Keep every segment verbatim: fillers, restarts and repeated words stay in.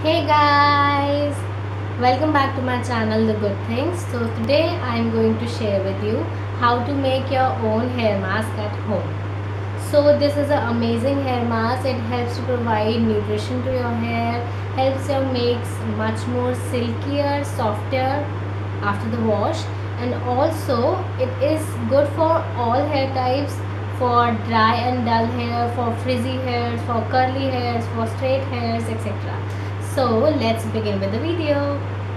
Hey guys, welcome back to my channel The Good Things. So today I am going to share with you how to make your own hair mask at home. So this is an amazing hair mask. It helps to provide nutrition to your hair, helps your makes much more silkier, softer after the wash, and also it is good for all hair types, for dry and dull hair, for frizzy hairs, for curly hairs, for straight hairs, et cetera. So let's begin with the video.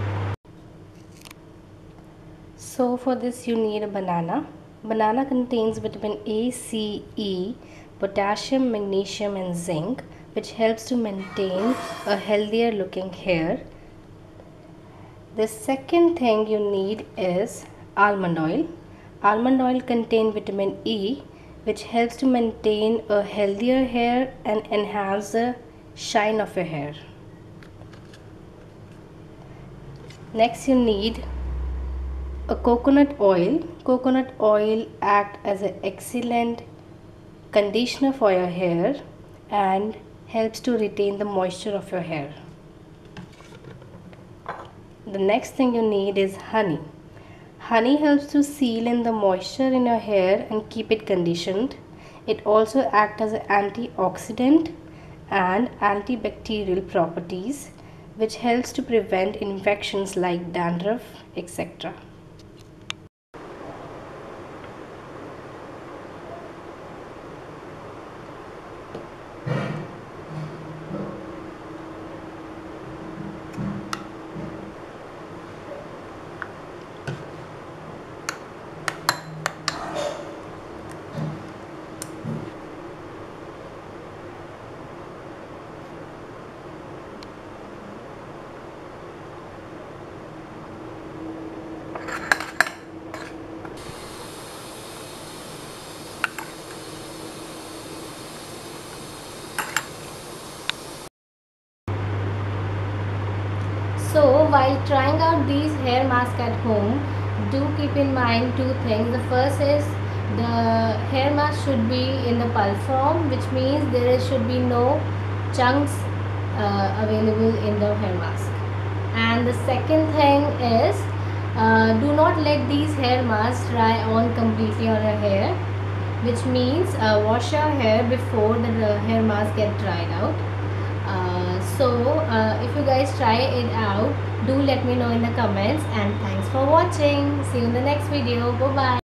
So for this you need a banana. Banana contains vitamin A, C, E, potassium, magnesium and zinc, which helps to maintain a healthier looking hair. The second thing you need is almond oil. Almond oil contains vitamin E, which helps to maintain a healthier hair and enhance the shine of your hair. Next you need a coconut oil. Coconut oil acts as an excellent conditioner for your hair and helps to retain the moisture of your hair. The next thing you need is honey. Honey helps to seal in the moisture in your hair and keep it conditioned. It also acts as an antioxidant and antibacterial properties, which helps to prevent infections like dandruff, et cetera. So while trying out these hair masks at home, do keep in mind two things. The first is the hair mask should be in the pulp form, which means there should be no chunks uh, available in the hair mask. And the second thing is uh, do not let these hair masks dry on completely on your hair, which means uh, wash your hair before the hair mask get dried out. Uh, so uh, if you guys try it out, do let me know in the comments, and thanks for watching. See you in the next video. Bye bye.